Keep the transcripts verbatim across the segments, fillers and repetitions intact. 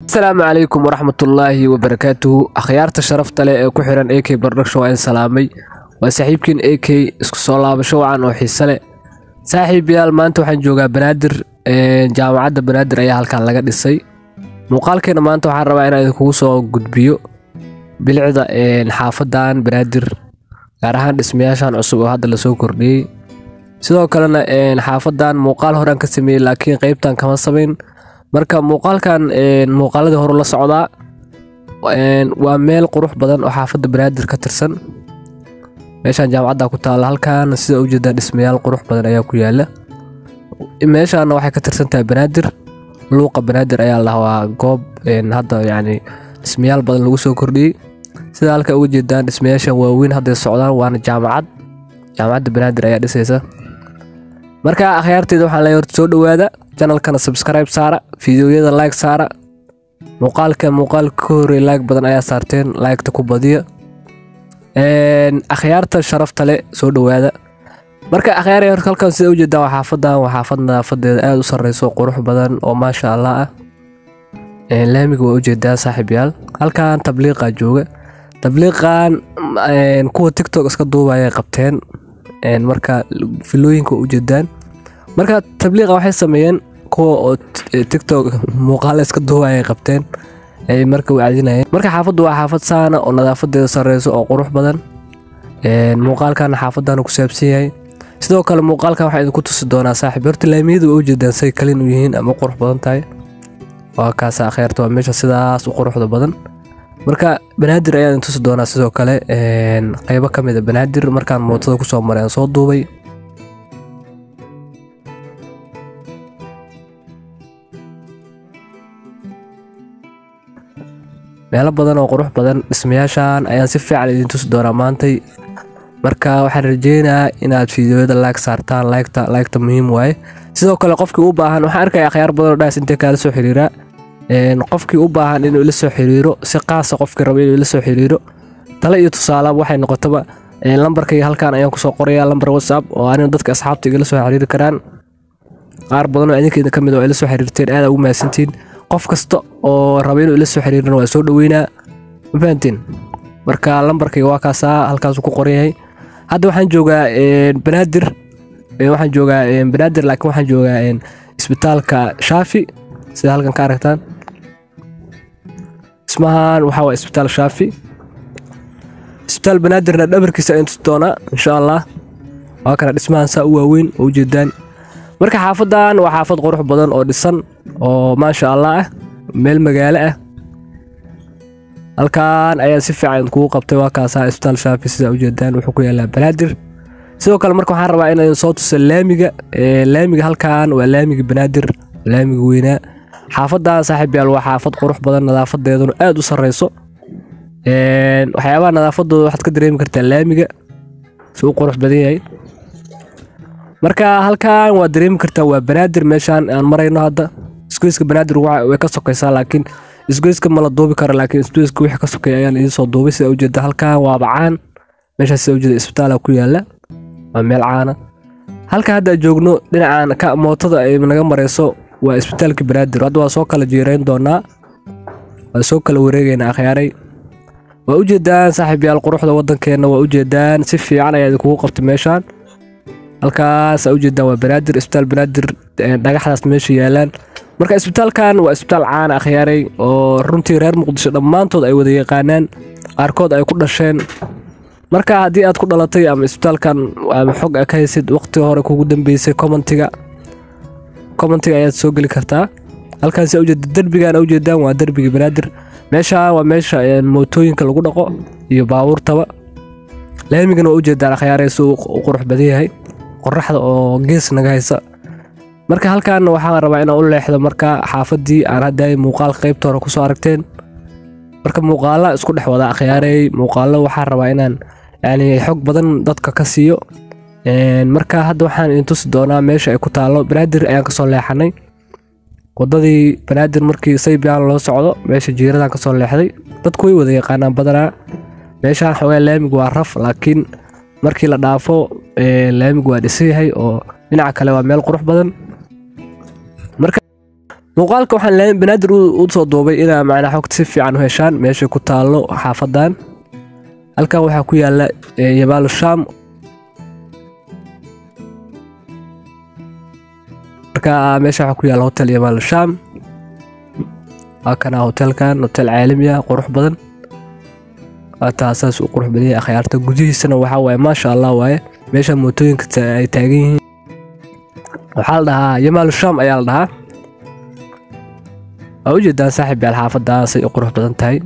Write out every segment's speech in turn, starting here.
السلام عليكم ورحمة الله وبركاته. أخيارت شرفت لي كحران إيه كي برشوا إن سلامي وسحيبكين إيه كي اسكو صلاة بشوعان وحيسلة ساحب يال maanta waxaan joogaa Banaadir ee jaamacadda Banaadir ayaa halkan laga dhisay muuqaalkeena maanta waxaan rabaa inaan idinku soo gudbiyo bilcida ee xaafadan Banaadir gaar ahaan dhismayaashan cusub oo hadda la soo kordhiyay sidoo kalena ee xaafadan muuqaal horaan ka sameeyay laakiin qaybtan kama sameyn marka muuqaalkan ee muuqaaladii hore la socdaa waa meel qurux badan oo xaafadda Banaadir ka tirsan meeshan jaamacadda ku taal halkan sida u jeeda dhismayaal qurux badan ayaa ku yaala meeshan waxay ka tirsan tahay Banaadir luuqa Banaadir ayaa la waa goob een hadda yaani dhismayaal badan lagu soo kordhiyay sida halka ugu jeedaan dhismayaashan waaweyn hadda socdaan waana jaamacad jaamacadda Banaadir ayaa dhisaysa marka akhyaarteeda waxaan la soo dhawaada channelkana subscribe saara fiidiyoyada like saara muuqaalka muuqaalka hore like badan ayaa saarteen like-ta ku badiya een akhyaarta sharafta leh soo dhawaada marka akhyaarey halkan sida u jeedaa waxa xaafadan waxa xaafadna fadeeda aad u sareyso qurux badan oo ma sha Allah ah een laamiga waa u jeedaa saaxiibayaal halkan tabliiqa jooga tabliiqan een kuwa TikTok iska duubaya qabteen een marka filooyinka u jeedaan marka tabliiqa waxay sameeyeen kuwa TikTok muuqaal iska duubaya qabteen ay marka wacdinayeen marka xaafadu waa xaafad saana oo nadaafadeeda sareyso oo qurux badan een muuqaalkan xaafadan ku saabsan yahay sidoo kale muuqaalkan waxa idinku tusi doonaa saaxiib horta laamiyadu oo jeedaan say kalin u yihiin ama qurux badan tahay waa kaasa akhirta waa meesha sidaas u quruxda badan marka Banaadir ayaa idin tusi doonaa sidoo kale een qaybo kamid ah Banaadir markaan mootada ku soo mareen soo duubay meelo badan oo qurux badan dhismayaashan ayaan si fiican idin tusi doonaa maantay marka waxaan rajeynayaa inaad fiidiyoyada like saartaan like-ta like-ta muhiim waaye sidoo kale qofkii u baahan waxaan arkay akhyaar badan oo dhaas intee kala soo xiriira een qofkii u baahan inuu ila soo xiriiro si qaas ah qofkii rabo inuu ila soo xiriiro talo iyo tusaale waxay noqotaba een lambarkayga halkan ayaan ku soo qorayaa lambar WhatsApp oo aan dadka asxaabta igala soo xiriiri karaan qaar badan oo idinka kamid ah oo ila soo xiriirteen aad ugu mahadsantiin qof kasta oo rabo inuu ila soo xiriirno waa soo dhaweynaa ma fahantiin marka lambarkayga waa kaas halkaas ku qoran yahay hadda waxaan joogaa een Banaadir ee waxaan joogaa een Banaadir laakiin waxaan joogaa een isbitaalka Shaafi sida halkan ka aragtaan ismahan waxa waa isbitaal Shaafi isbitaal Banaadirna dhabarkiisa inta doona insha Allah waa kana dhismahan saa u waaweyn oo jeedaan marka xaafadan waa xaafad qurux badan oo dhisan oo ma sha Allah ah meel magaalo ah halkan ayaa si fiican ku qabtay waa kaasa isbitaal Shaafi sida u jeedaan wuxuu ku yaalaa Banaadir sidoo kale marka waxaan rabaa inaan soo tuso laamiga ee laamiga halkan waa laamiga Banaadir laamiga weyna xaafadan saaxiibayaal waa xaafad qurux badan nadaafadeeduna aad u sareyso een waxyaabaha nadaafadooda waxaad ka dareemi kartaa laamiga soo qurux badan yahay marka halkan waa dareemi kartaa waa Banaadir meeshan aan marayno hadda isgoyska Banaadir way ka sokaysaa laakiin isgoyska ma la duubi karo laakiin isgoyska wixii ka sokay ayaan idin soo duubay sida u jeeda halkan waa bacaan meesha sida u jeeda isbitaal ku yaala waa meel caana halka hadda joogno dhinacaan ka mootada ay naga mareyso waa isbitaalka Banaadir hadda waa soo kala jeereyn doonaa waa soo kala wareegaynaa akhyaaray waa u jeedaan saaxiibayaal quruxda wadankeena waa u jeedaan si fiican ayaa idinku qabtay meeshan halkaas u jeedaan waa Banaadir isbitaal Banaadir dhagaxdaas meesha yaalaan marka isbitaalkan waa isbitaal caan akhyaaray oo runtii reer Muqdisho dhamaantood ay wada yaqaanaan qaarkood ay ku dhasheen marka hadii aad ku dhalatay ama isbitaalkan waa xog ka haysid waqti hore kugu dambeysay commentiga commentiga ayaad soo gali kartaa halkaas u jeedaan darbigan u jeedaan waa darbiga Banaadir meesha waa meesha mootooyinka lagu dhaqo iyo baabuurtaba laamigana u jeedaan akhyaaray soo qurux badan yahay qorraxda oo gees naga haysa marka halkan waxaan rabaa inaan u leexdo marka xaafadii aan haday muuqaal qaybta hore ku soo aragteen marka muuqaala isku dhex wada akhyaaray muuqaalo waxaan rabaa inaan yaani xog badan dadka ka siiyo een marka hadda waxaan idin tusi doonaa meesha ay ku taalo Banaadir ayaan ka soo leexanay wadadii Banaadir markii saybiyaan loo socdo meesha jiiradan ka soo leexday dadku way wada yaqaanaan badanaa meesha xawaa laamigu waa raf laakiin markii la dhaafo ee laamigu waa dhisay oo dhinaca kale waa meel qurux badan marka muuqaalka waxaan leeyahay banaadir u soo duubay inaa macnaa xogta si fiican u heshaan meesha ku taalo xaafadan halkan waxaa ku yaala Yabaal Sham marka meesha waxaa ku yaala hotel Yabaal Sham kana hotelkan hotel caalami ah qurux badan taasaas u qurux badan yahay akhyaarta gudihiisana waxa waaye ma sha Allah waaye meesha mootooyinka ay taagan yihiin waxaa la dhahaa Yabaal Sham ayaa la dhahaa awjeedaan saaxiib yaal xaafadaas ay qurux badan tahay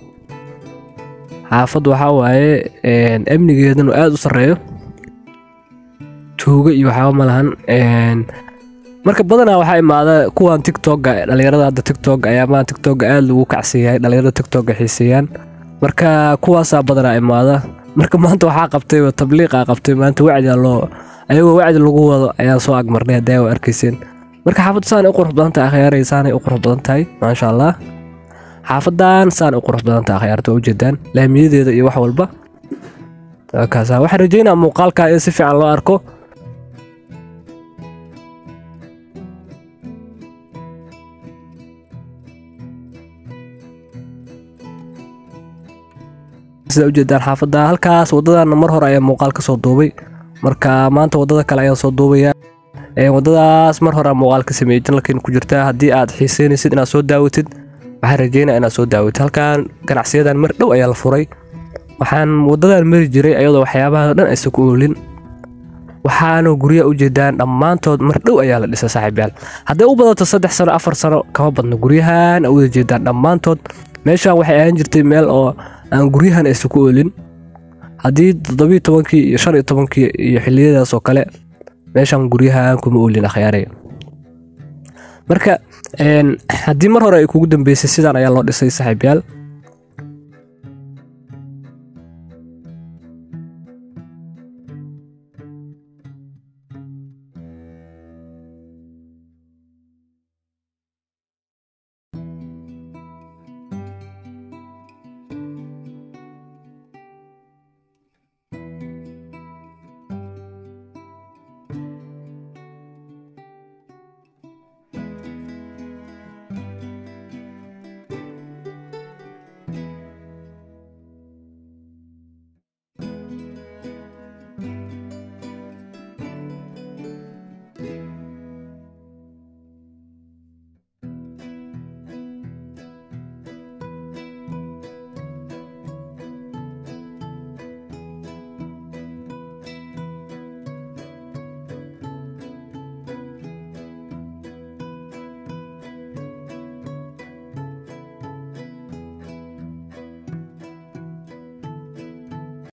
xaafad waxa waaye een amnigeedana aad u sareeyo tuuga iyo waxa ma lahan een marka badanaa waxa imaada kuwan TikTok dhalinyarada hadda TikTok ayaa ma TikTok aad lagu kacsiiyay dhalinyarada TikTok xiiseeyaan marka kuwaas badanaa imaada marka maanta waxa qabtay tabliiq qabtay maanta wacdi loo ayagoo wacdi lagu wado ayaa soo agmarnay haday arkayseen marka xaafad saan u qurux badan tahay akhyaareysaan ay u qurux badan tahay ma sha Allah xaafadan saan u qurux badan tahay akhyaarta u jeedaan laamiyadeeda iyo wax walba kaasa waxa rajeynaa muuqaalka in si fiican loo arko sida u jeedaan xaafada halkaas wadadan mar hore ayaa muuqaal ka soo duubay marka maanta wadada kale ayaan soo duubaya ee wadadaas mar hore muuqaal ka sameeyay channelkeen ku jirta hadii aad xiiseynaysid inaad soo daawatid waxaan rajeynaa inaad soo daawatid halkan ganacsiyadan mar dhow ayaa la furay waxaan wadadan mari jiray ayadoo waxyaabaha dhan ay soo koolin waxaana guriga u jeedaan dhamaantood mar dhow ayaa la dhisay saaxiibayaal haday u badato saddex sano afar sano kama badna guriyahan u jeedaan dhamaantood meeshan waxay ahaan jirtay meel oo aan guriyahan ay soo koolin hadii toddoba iyo tobankii iyo shan iyo tobankii iyo xilliyadaas oo kale meeshan guriyahan kuma oolin akhyaaray marka een hadii mar hore ay kugu dambeysay sidaan ayaa loo dhisay saaxiibayaal